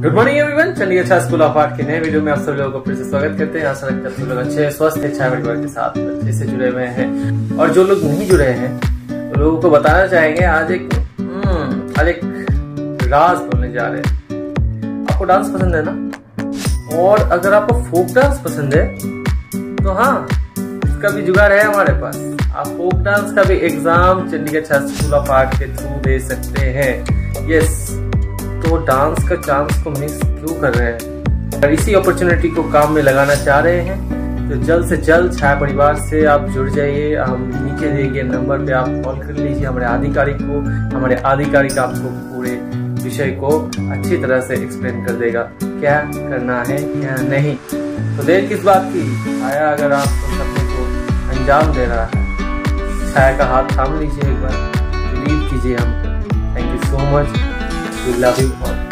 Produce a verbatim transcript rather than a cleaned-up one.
Good morning everyone, Chandigarh Chhaya school of art के नए video में आप सब लोगों को फिर से स्वागत करते हैं। आशा रखते हैं सब लोग अच्छे स्वस्थ है, छाया परिवार के साथ अच्छे से जुड़े हुए हैं। और जो लोग नहीं जुड़े हैं तो लोगों को बताना चाहेंगे आज एक आज एक राज बोलने जा रहे हैं। आपको डांस पसंद है ना, और अगर आपको फोक डांस पसंद है तो हाँ, इसका भी जुगाड़ है हमारे पास। आप फोक डांस का भी exam Chandigarh Chhaya school of art के थ्रू दे सकते हैं। यस, तो डांस का चांस को मिस क्यों कर रहे हैं? अगर इसी अपॉर्चुनिटी को काम में लगाना चाह रहे हैं तो जल्द से जल्द छाया परिवार से आप जुड़ जाइए। हम नीचे दिए गए नंबर पे आप कॉल कर लीजिए हमारे आधिकारिक को। हमारे आधिकारिक आपको पूरे विषय को अच्छी तरह से एक्सप्लेन कर देगा, क्या करना है क्या नहीं। तो देर किस बात की, छाया अगर आपको सपने को अंजाम दे रहा है, छाया का हाथ थाम लीजिए, एक बार बिलीव कीजिए हम पे। Thank you so much, we love you all।